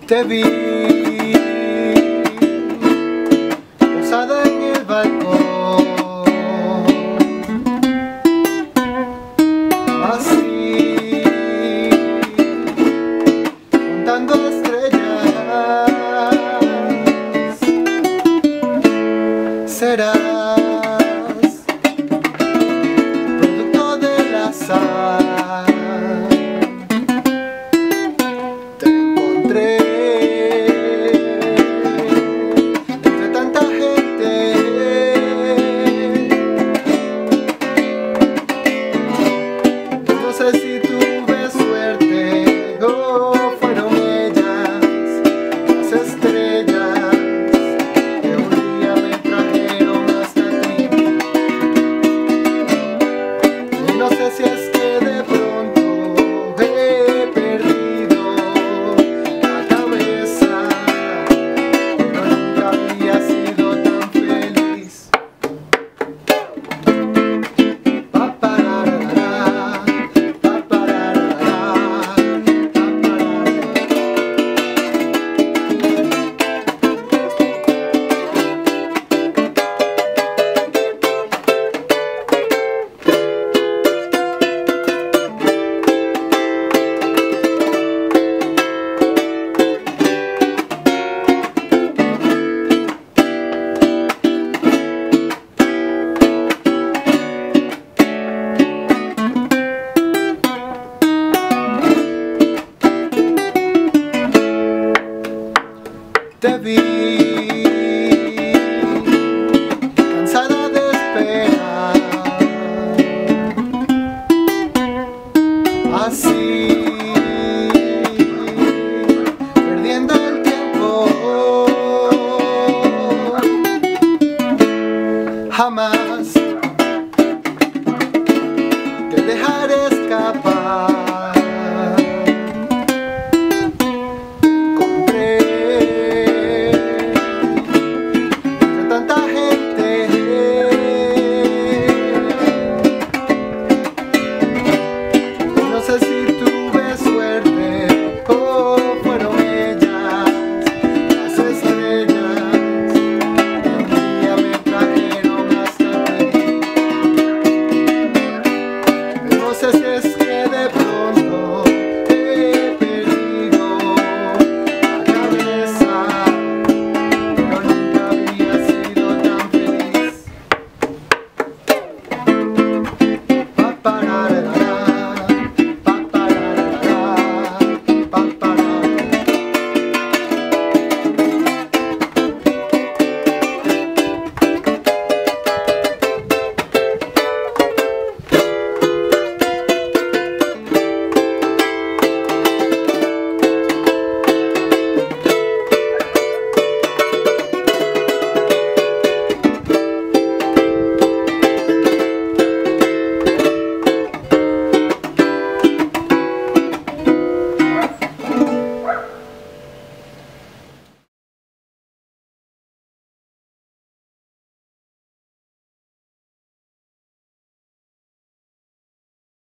Te vi posada en el balcón, así contando estrellas. Serás producto del azar. Te encontré entre tanta gente. No sé si tuve suerte o fueron ellas las estrellas que un día me trajeron hasta ti. Y no sé si es que de pronto he perdido la cabeza, pero nunca había sido tan feliz. Pa-pa-ra-ra-ra, pa-pa-ra-ra-ra, te vi